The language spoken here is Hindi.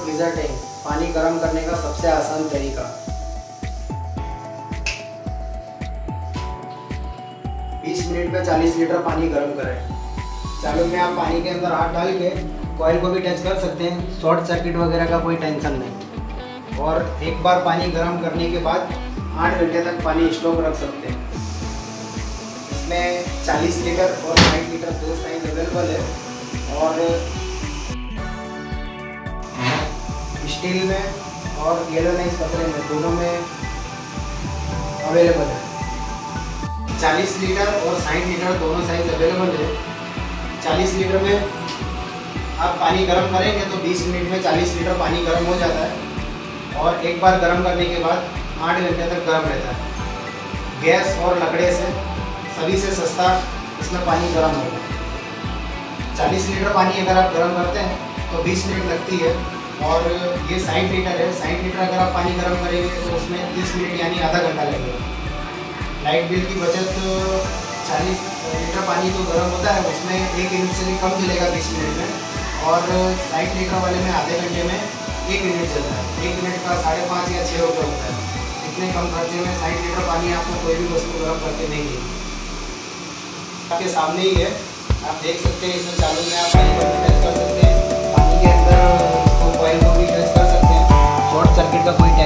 गीजर टैंक, पानी गर्म करने का सबसे आसान तरीका। 20 मिनट में 40 लीटर पानी गर्म करें। चालू में आप पानी के अंदर हाथ डाल के कॉइल को भी टच कर सकते हैं, शॉर्ट सर्किट वगैरह का कोई टेंशन नहीं। और एक बार पानी गर्म करने के बाद 8 घंटे तक पानी स्टॉक रख सकते हैं। इसमें 40 लीटर और 60 लीटर दो साइज अवेलेबल है और स्टील में और गैल्वेनाइज पतले में दोनों में अवेलेबल है। 40 लीटर और 60 लीटर दोनों साइज अवेलेबल है। 40 लीटर में आप पानी गर्म करेंगे तो 20 मिनट में 40 लीटर पानी गर्म हो जाता है और एक बार गर्म करने के बाद 8 घंटे तक गर्म रहता है। गैस और लकड़े से सभी से सस्ता इसमें पानी गर्म होगा। 40 लीटर पानी अगर आप गर्म करते हैं तो 20 मिनट लगती है और ये 60 लीटर है। 60 लीटर अगर आप पानी गर्म करेंगे तो उसमें 30 मिनट यानी आधा घंटा लगेगा। लाइट बिल की बचत 40 लीटर पानी जो गर्म होता है उसमें 1 यूनिट से भी कम चलेगा 20 मिनट में और 60 लीटर वाले में आधे घंटे में 1 यूनिट चलता है। 1 यूनिट का 5.5 या 6 रुपये होता है। इतने कम खर्चे में 60 लीटर पानी आपको कोई भी वस्तु गर्म करके नहीं देगी। आपके सामने ही है, आप देख सकते हैं। इसमें चालू में आप पानी को भी टच कर सकते हैं, पानी के अंदर कॉइल को भी टच कर सकते हैं। शॉर्ट सर्किट का कोई